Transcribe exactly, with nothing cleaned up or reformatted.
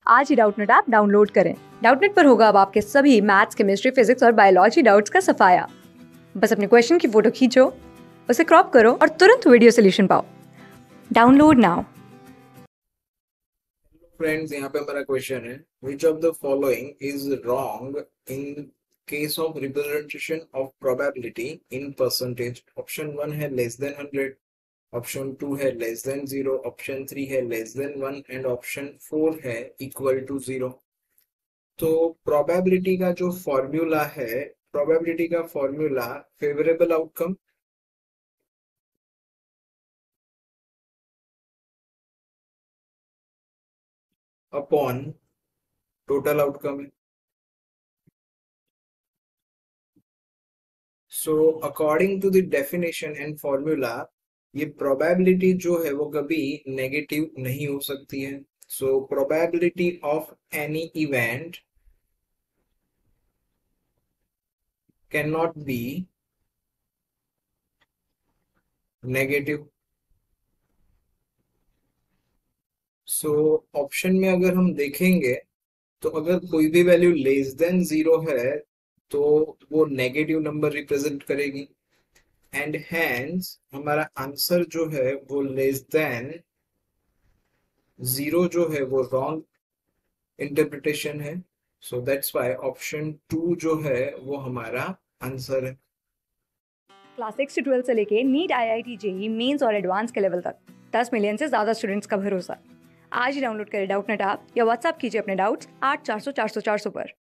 आज ही Doubtnut app download करें। डाउटनेट पर होगा अब आपके सभी मैथ्स, केमिस्ट्री, फिजिक्स और बायोलॉजी डाउट्स का सफाया। बस अपने क्वेश्चन की फोटो खींचो, उसे क्रॉप करो और तुरंत वीडियो सोल्यूशन पाओ। Download now. फ्रेंड्स, यहाँ पे हमारा क्वेश्चन है, which of the following is wrong in case of representation of probability in percentage. Option one है less than hundred, option two है less than zero, option three है less than one and option four है equal to zero. तो probability का जो formula है, probability का formula favourable outcome upon total outcome है। So according to the definition and formula, ये प्रोबेबिलिटी जो है वो कभी नेगेटिव नहीं हो सकती है। So probability of any event can not be negative. So option में अगर हम देखेंगे तो अगर कोई भी वैल्यू लेस देन जीरो है तो वो नेगेटिव नंबर रिप्रेजेंट करेगी, एंड हैंस हमारा आंसर जो है वो लेस देन जीरो जो है वो रॉन्ग इंटरप्रिटेशन है। So that's why option two जो है वो हमारा आंसर है। क्लास सिक्स से ट्वेल्थ से लेके NEET, I I T, JEE mains और एडवांस के लेवल तक दस मिलियन से ज्यादा स्टूडेंट्स का भरोसा। आज ही डाउनलोड करें डाउटनेट ऐप या व्हाट्सएप कीजिए अपने डाउट्स आठ चार सौ चार सौ चार सौ पर।